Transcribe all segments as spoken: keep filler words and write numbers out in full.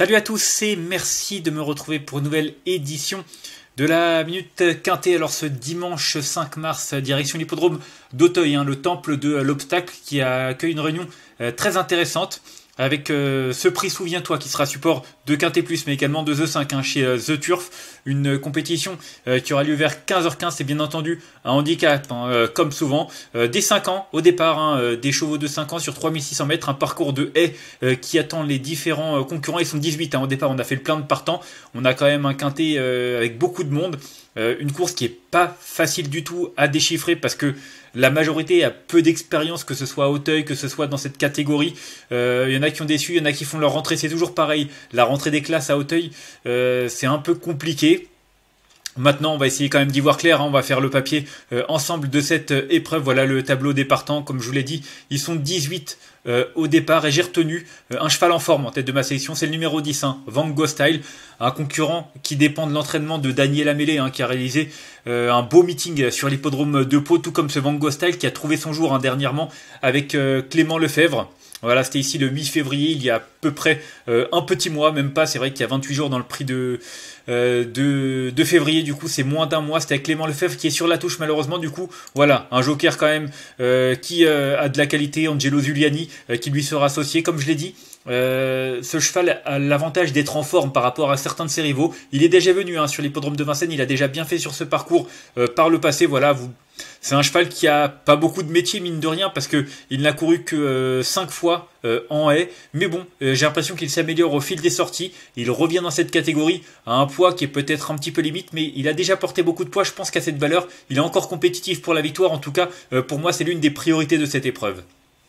Salut à tous et merci de me retrouver pour une nouvelle édition de la Minute Quintée. Alors ce dimanche cinq mars, direction l'hippodrome d'Auteuil, hein, le temple de l'obstacle qui a accueilli une réunion euh, très intéressante avec euh, ce prix Souviens-toi qui sera support de Quintet Plus mais également de The cinq hein, chez euh, The Turf, une compétition euh, qui aura lieu vers quinze heures quinze. C'est bien entendu un handicap hein, euh, comme souvent, euh, des cinq ans au départ, hein, euh, des chevaux de cinq ans sur trois mille six cents mètres, un parcours de haie euh, qui attend les différents euh, concurrents. Ils sont dix-huit hein, au départ, on a fait le plein de partants, on a quand même un quintet euh, avec beaucoup de monde, euh, une course qui est pas facile du tout à déchiffrer parce que la majorité a peu d'expérience, que ce soit à Auteuil, que ce soit dans cette catégorie. Euh, il y en a qui ont déçu, il y en a qui font leur rentrée, c'est toujours pareil. La rentrée des classes à Auteuil, euh, c'est un peu compliqué. Maintenant, on va essayer quand même d'y voir clair, hein. On va faire le papier euh, ensemble de cette euh, épreuve. Voilà le tableau des partants, comme je vous l'ai dit, ils sont dix-huit euh, au départ et j'ai retenu euh, un cheval en forme en tête de ma sélection, c'est le numéro dix, hein, Van Gogh Style, un concurrent qui dépend de l'entraînement de Daniel Amélé, hein, qui a réalisé euh, un beau meeting sur l'hippodrome de Pau, tout comme ce Van Gogh Style qui a trouvé son jour hein, dernièrement avec euh, Clément Lefebvre. Voilà, c'était ici le mi-février, il y a à peu près euh, un petit mois, même pas, c'est vrai qu'il y a vingt-huit jours dans le prix de, euh, de, de février, du coup c'est moins d'un mois, c'était avec Clément Lefebvre qui est sur la touche malheureusement, du coup voilà, un joker quand même euh, qui euh, a de la qualité, Angelo Zuliani euh, qui lui sera associé, comme je l'ai dit. Euh, ce cheval a l'avantage d'être en forme par rapport à certains de ses rivaux. Il est déjà venu hein, sur l'hippodrome de Vincennes, il a déjà bien fait sur ce parcours euh, par le passé. Voilà, vous... c'est un cheval qui a pas beaucoup de métier mine de rien parce que il n'a couru que euh, cinq fois euh, en haie. Mais bon, euh, j'ai l'impression qu'il s'améliore au fil des sorties. Il revient dans cette catégorie à un poids qui est peut-être un petit peu limite, mais il a déjà porté beaucoup de poids. Je pense qu'à cette valeur, il est encore compétitif pour la victoire. En tout cas, euh, pour moi, c'est l'une des priorités de cette épreuve.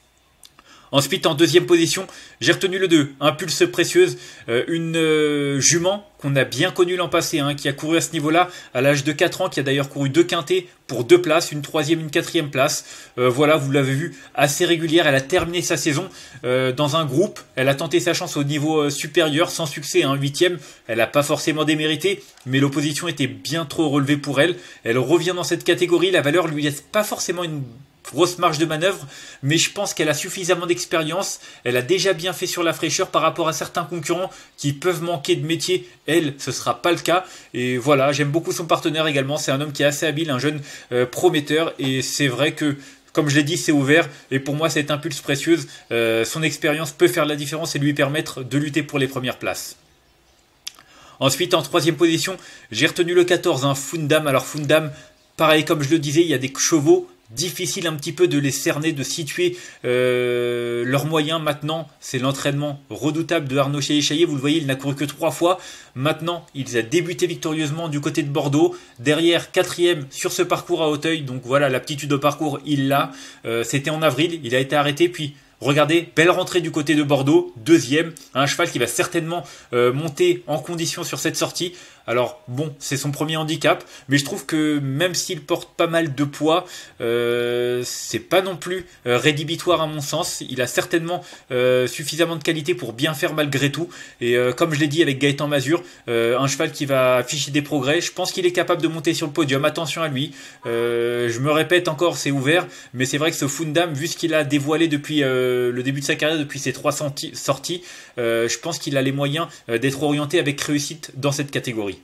Ensuite, en deuxième position, j'ai retenu le deux, Impulse Précieuse, euh, une euh, jument qu'on a bien connue l'an passé, hein, qui a couru à ce niveau-là à l'âge de quatre ans, qui a d'ailleurs couru deux quintets pour deux places, une troisième, une quatrième place. Euh, voilà, vous l'avez vu, assez régulière. Elle a terminé sa saison euh, dans un groupe. Elle a tenté sa chance au niveau euh, supérieur, sans succès, hein, huitième. Elle n'a pas forcément démérité, mais l'opposition était bien trop relevée pour elle. Elle revient dans cette catégorie. La valeur lui laisse pas forcément une grosse marge de manœuvre, mais je pense qu'elle a suffisamment d'expérience, elle a déjà bien fait sur la fraîcheur par rapport à certains concurrents qui peuvent manquer de métier. Elle, ce sera pas le cas, et voilà, j'aime beaucoup son partenaire également, c'est un homme qui est assez habile, un jeune euh, prometteur, et c'est vrai que comme je l'ai dit, c'est ouvert, et pour moi cette Impulse Précieuse, euh, son expérience peut faire la différence et lui permettre de lutter pour les premières places. Ensuite, en troisième position, j'ai retenu le quatorze, hein, Fundam. Alors Fundam, pareil comme je le disais, il y a des chevaux difficile un petit peu de les cerner, de situer euh, leurs moyens. Maintenant, c'est l'entraînement redoutable de Arnaud Chaillet. Vous le voyez, il n'a couru que trois fois. Maintenant, il a débuté victorieusement du côté de Bordeaux. Derrière, quatrième sur ce parcours à Auteuil. Donc voilà, l'aptitude au parcours, il l'a. Euh, C'était en avril, il a été arrêté, puis... regardez, belle rentrée du côté de Bordeaux, deuxième, un cheval qui va certainement euh, monter en condition sur cette sortie. Alors bon, c'est son premier handicap, mais je trouve que même s'il porte pas mal de poids, euh, c'est pas non plus euh, rédhibitoire à mon sens. Il a certainement euh, suffisamment de qualité pour bien faire malgré tout. Et euh, comme je l'ai dit avec Gaëtan Mazur, euh, un cheval qui va afficher des progrès, je pense qu'il est capable de monter sur le podium. Attention à lui. Euh, je me répète encore, c'est ouvert, mais c'est vrai que ce Fundam, vu ce qu'il a dévoilé depuis euh, le début de sa carrière, depuis ses trois sorties, euh, je pense qu'il a les moyens euh, d'être orienté avec réussite dans cette catégorie.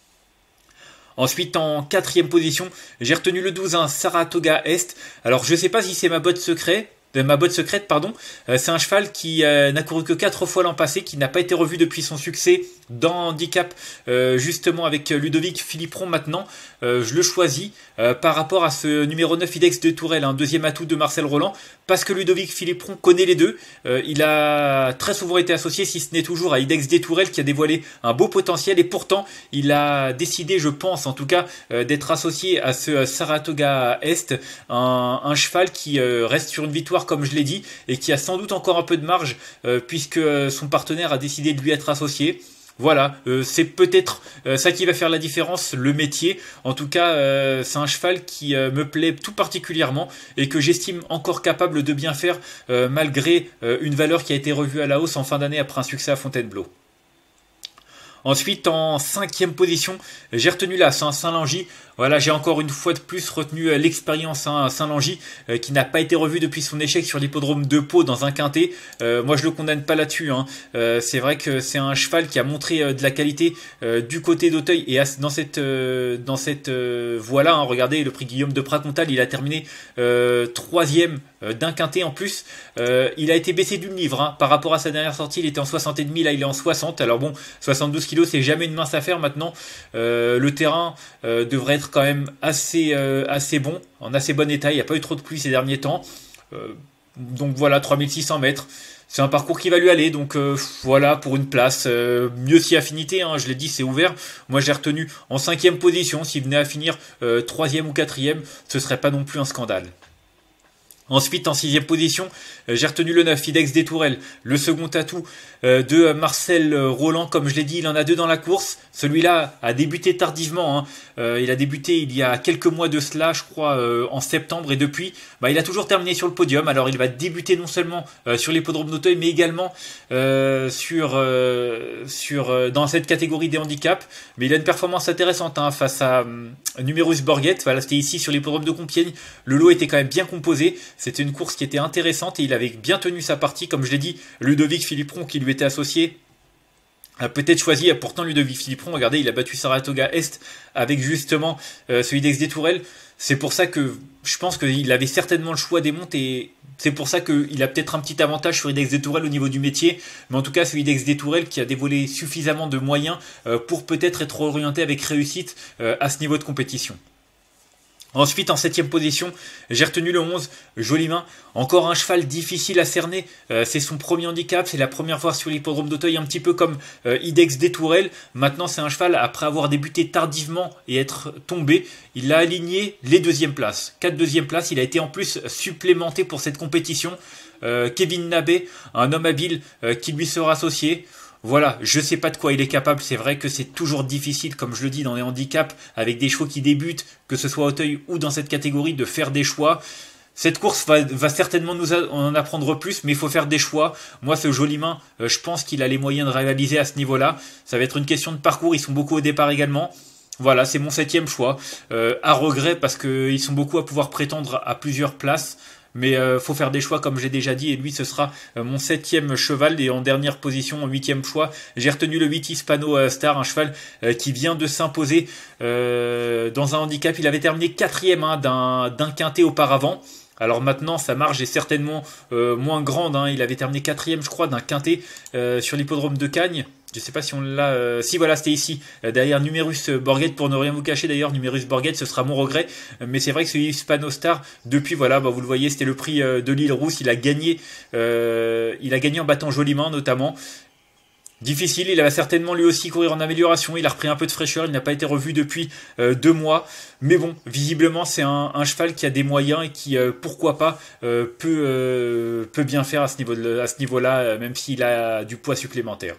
Ensuite, en quatrième position, j'ai retenu le douze, hein, Saratoga Est. Alors, je ne sais pas si c'est ma botte secrète, ma botte secrète, pardon. Euh, c'est un cheval qui euh, n'a couru que quatre fois l'an passé, qui n'a pas été revu depuis son succès dans handicap, euh, justement avec Ludovic Philippron maintenant. Euh, je le choisis euh, par rapport à ce numéro neuf Idex de Tourelle, un deuxième atout de Marcel Roland, parce que Ludovic Philippron connaît les deux. Euh, il a très souvent été associé, si ce n'est toujours, à Idex des Tourelle qui a dévoilé un beau potentiel, et pourtant il a décidé, je pense en tout cas, euh, d'être associé à ce Saratoga Est, un, un cheval qui euh, reste sur une victoire comme je l'ai dit, et qui a sans doute encore un peu de marge, euh, puisque son partenaire a décidé de lui être associé. Voilà, euh, c'est peut-être euh, ça qui va faire la différence, le métier. En tout cas, euh, c'est un cheval qui euh, me plaît tout particulièrement et que j'estime encore capable de bien faire euh, malgré euh, une valeur qui a été revue à la hausse en fin d'année après un succès à Fontainebleau. Ensuite, en cinquième position, j'ai retenu la Saint-Langy. Voilà, j'ai encore une fois de plus retenu euh, l'expérience hein, Saint-Langy, euh, qui n'a pas été revu depuis son échec sur l'hippodrome de Pau dans un quintet. Euh, moi, je le condamne pas là-dessus. Hein. Euh, c'est vrai que c'est un cheval qui a montré euh, de la qualité euh, du côté d'Auteuil et à, dans cette euh, dans cette euh, voie-là. Hein, regardez, le prix Guillaume de Pracontal, il a terminé euh, troisième euh, d'un quintet en plus. Euh, il a été baissé d'une livre hein. Par rapport à sa dernière sortie. Il était en soixante et demi, là il est en soixante. Alors bon, soixante-douze kilos, c'est jamais une mince affaire maintenant. Euh, le terrain euh, devrait être quand même assez, euh, assez bon, en assez bon état. Il n'y a pas eu trop de pluie ces derniers temps. Euh, donc voilà, trois mille six cents mètres. C'est un parcours qui va lui aller. Donc euh, voilà, pour une place. Euh, mieux si affinité, hein, je l'ai dit, c'est ouvert. Moi j'ai retenu en cinquième position. S'il venait à finir euh, troisième ou quatrième, ce serait pas non plus un scandale. Ensuite, en sixième position, euh, j'ai retenu le neuf, Idex des Tourelles, le second atout euh, de Marcel Roland. Comme je l'ai dit, il en a deux dans la course. Celui-là a débuté tardivement. Hein. Euh, il a débuté il y a quelques mois de cela, je crois, euh, en septembre. Et depuis, bah, il a toujours terminé sur le podium. Alors, il va débuter non seulement euh, sur l'hippodrome d'Auteuil, mais également euh, sur, euh, sur, euh, dans cette catégorie des handicaps. Mais il a une performance intéressante hein, face à euh, Numerus Borghet. Voilà, c'était ici sur l'hippodrome de Compiègne. Le lot était quand même bien composé. C'était une course qui était intéressante et il avait bien tenu sa partie. Comme je l'ai dit, Ludovic Philippron qui lui était associé a peut-être choisi, pourtant Ludovic Philippron, regardez, il a battu Saratoga Est avec justement euh, ce Idex des Tourelles. C'est pour ça que je pense qu'il avait certainement le choix des montes et c'est pour ça qu'il a peut-être un petit avantage sur Idex des Tourelles au niveau du métier. Mais en tout cas, c'est Idex des Tourelles qui a dévoilé suffisamment de moyens euh, pour peut-être être orienté avec réussite euh, à ce niveau de compétition. Ensuite, en septième position, j'ai retenu le onze, Jolimain. Encore un cheval difficile à cerner. Euh, c'est son premier handicap. C'est la première fois sur l'hippodrome d'Auteuil, un petit peu comme euh, Idex des Tourelles. Maintenant, c'est un cheval, après avoir débuté tardivement et être tombé, il a aligné les deuxièmes places. Quatre deuxièmes places. Il a été en plus supplémenté pour cette compétition. Euh, Kevin Nabé, un homme habile euh, qui lui sera associé. Voilà, je sais pas de quoi il est capable, c'est vrai que c'est toujours difficile, comme je le dis, dans les handicaps, avec des chevaux qui débutent, que ce soit à Auteuil ou dans cette catégorie, de faire des choix. Cette course va, va certainement nous a, en apprendre plus, mais il faut faire des choix. Moi, ce Jolimain, euh, je pense qu'il a les moyens de réaliser à ce niveau-là. Ça va être une question de parcours, ils sont beaucoup au départ également. Voilà, c'est mon septième choix. Euh, à regret, parce qu'ils sont beaucoup à pouvoir prétendre à plusieurs places. Mais euh, faut faire des choix comme j'ai déjà dit et lui ce sera euh, mon septième cheval et en dernière position, en huitième choix, j'ai retenu le huit Hispano euh, Star, un cheval euh, qui vient de s'imposer euh, dans un handicap. Il avait terminé quatrième hein, d'un, d'un quintet auparavant. Alors maintenant sa marge est certainement euh, moins grande, hein. Il avait terminé quatrième je crois d'un quintet euh, sur l'hippodrome de Cagnes. Je sais pas si on l'a... Euh... Si voilà, c'était ici, euh, derrière Numerus Borghet, pour ne rien vous cacher d'ailleurs, Numerus Borghet, ce sera mon regret. Euh, mais c'est vrai que ce Hispano Star, depuis, voilà, bah, vous le voyez, c'était le prix euh, de l'île Rousse, il a gagné euh, il a gagné en battant Jolimain notamment. Difficile, il va certainement lui aussi courir en amélioration, il a repris un peu de fraîcheur, il n'a pas été revu depuis euh, deux mois. Mais bon, visiblement c'est un, un cheval qui a des moyens et qui, euh, pourquoi pas, euh, peut, euh, peut bien faire à ce niveau de, à ce niveau-là, euh, même s'il a du poids supplémentaire.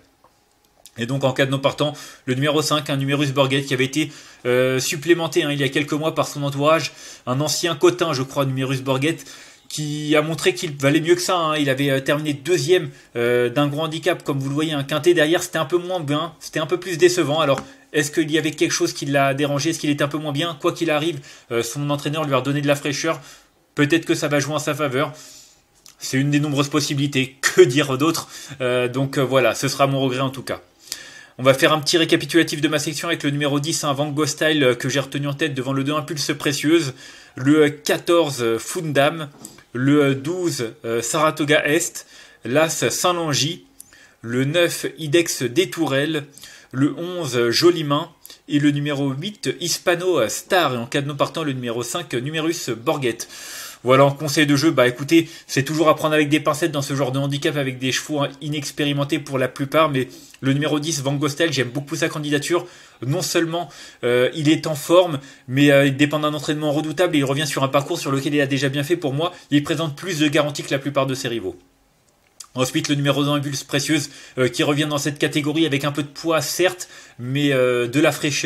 Et donc en cas de non partant, le numéro cinq, un Numerus Borghet qui avait été euh, supplémenté hein, il y a quelques mois par son entourage, un ancien cotin je crois, Numerus Borghet, qui a montré qu'il valait mieux que ça. Hein. Il avait euh, terminé deuxième euh, d'un gros handicap, comme vous le voyez, un quintet derrière, c'était un peu moins bien, c'était un peu plus décevant. Alors est-ce qu'il y avait quelque chose qui l'a dérangé, est-ce qu'il était un peu moins bien? Quoi qu'il arrive, euh, son entraîneur lui a redonné de la fraîcheur, peut-être que ça va jouer en sa faveur. C'est une des nombreuses possibilités, que dire d'autre euh, Donc euh, voilà, ce sera mon regret en tout cas. On va faire un petit récapitulatif de ma section avec le numéro dix, un Van Gogh Style que j'ai retenu en tête devant le deux Impulse Précieuse, le quatorze Fundam, le douze Saratoga Est, l'As Saint-Langy, le neuf Idex des Tourelles, le onze Jolimain et le numéro huit Hispano Star et en cas de non partant le numéro cinq Numerus Borghet. Voilà, en conseil de jeu, bah écoutez, c'est toujours à prendre avec des pincettes dans ce genre de handicap avec des chevaux inexpérimentés pour la plupart, mais le numéro dix, Van Gogh Style, j'aime beaucoup sa candidature. Non seulement euh, il est en forme, mais euh, il dépend d'un entraînement redoutable et il revient sur un parcours sur lequel il a déjà bien fait pour moi. Il présente plus de garanties que la plupart de ses rivaux. Ensuite, le numéro un, Impulse Précieuse, euh, qui revient dans cette catégorie avec un peu de poids, certes, mais euh, de la fraîcheur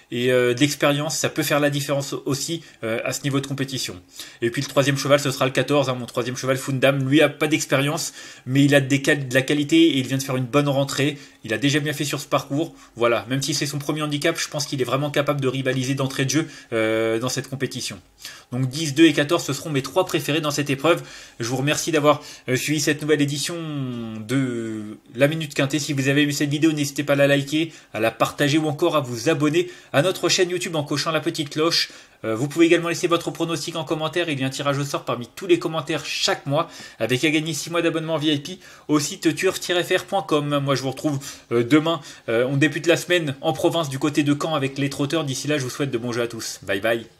et euh, de l'expérience, ça peut faire la différence aussi euh, à ce niveau de compétition. Et puis le troisième cheval, ce sera le quatorze, hein, mon troisième cheval, Fundam. Lui a pas d'expérience, mais il a des de la qualité et il vient de faire une bonne rentrée. Il a déjà bien fait sur ce parcours. Voilà, même si c'est son premier handicap, je pense qu'il est vraiment capable de rivaliser d'entrée de jeu euh, dans cette compétition. Donc dix, deux et quatorze, ce seront mes trois préférés dans cette épreuve. Je vous remercie d'avoir euh, suivi cette nouvelle édition de la Minute Quintée. Si vous avez aimé cette vidéo, n'hésitez pas à la liker, à la partager ou encore à vous abonner à notre chaîne YouTube en cochant la petite cloche. Euh, vous pouvez également laisser votre pronostic en commentaire. Il y a un tirage au sort parmi tous les commentaires chaque mois avec à gagner six mois d'abonnement V I P au site turf tiret f r point com. Moi je vous retrouve euh, demain. Euh, on débute la semaine en province du côté de Caen avec les trotteurs. D'ici là, je vous souhaite de bons jeux à tous. Bye bye.